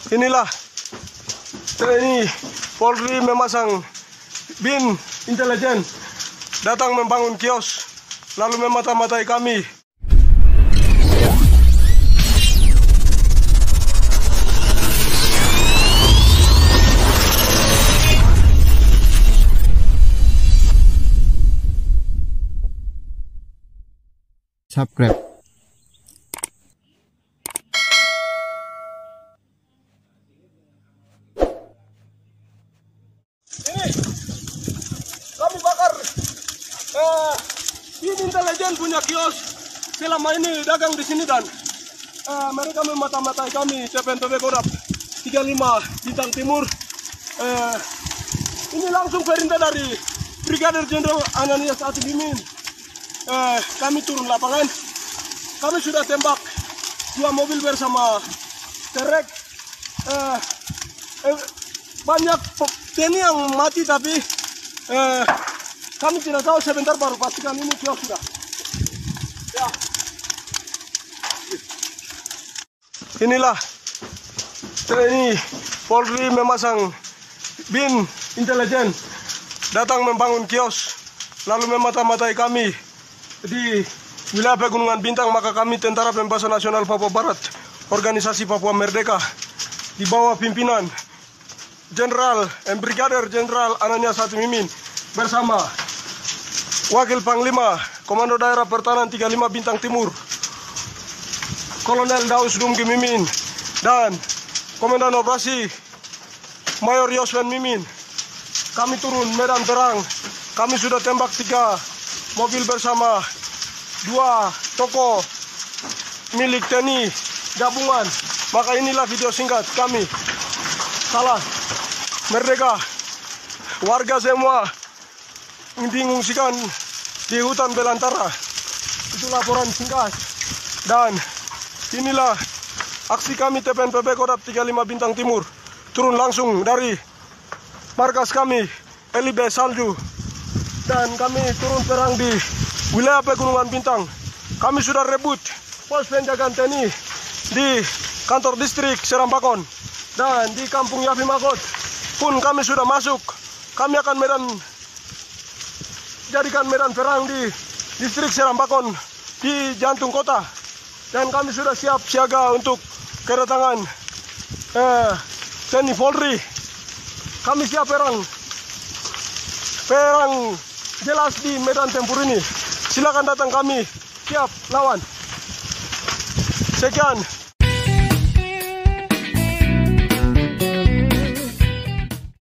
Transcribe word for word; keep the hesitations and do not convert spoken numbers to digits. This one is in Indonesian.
Inilah T N I Polri memasang bin intelijen datang membangun kios lalu memata-matai kami. Subscribe. Ini kami bakar eh, bin intelijen punya kios selama ini dagang di sini dan eh, mereka memata-matai kami T P N P B Kodam tiga puluh lima Bintang Timur. Eh, ini langsung perintah dari Brigadir Jenderal Ananias Atilimin. Eh, kami turun lapangan, kami sudah tembak dua mobil bersama Terek. Eh, eh, banyak T N I yang mati tapi eh, kami tidak tahu, sebentar baru pastikan ini kios sudah. Ya. Inilah T N I Polri memasang bin intelijen datang membangun kios lalu memata-matai kami di wilayah Pegunungan Bintang. Maka kami Tentara Pembebasan Nasional Papua Barat, Organisasi Papua Merdeka, di bawah pimpinan Jenderal eh, Brigadir Jenderal Ananias Atilimin bersama Wakil Panglima Komando Daerah Pertahanan tiga puluh lima Bintang Timur Kolonel Daus Dumgi Mimin dan Komandan Operasi Mayor Yoswen Mimin. Kami turun medan perang. Kami sudah tembak tiga mobil bersama dua toko milik T N I gabungan. Maka inilah video singkat kami. Salam Merdeka. Warga semua diungsikan di hutan belantara. Itu laporan singkat. Dan inilah aksi kami T P N P B Kodam tiga puluh lima Bintang Timur. Turun langsung dari markas kami L I B Salju. Dan kami turun perang di wilayah Pegunungan Bintang. Kami sudah rebut pos penjagaan T N I di kantor distrik Serampakon dan di kampung Yafi Makot pun kami sudah masuk. Kami akan medan jadikan medan perang di distrik Serampakon di jantung kota. Dan kami sudah siap siaga untuk kedatangan eh, T N I Polri. Kami siap perang perang jelas di medan tempur ini. Silakan datang, kami siap lawan. Sekian.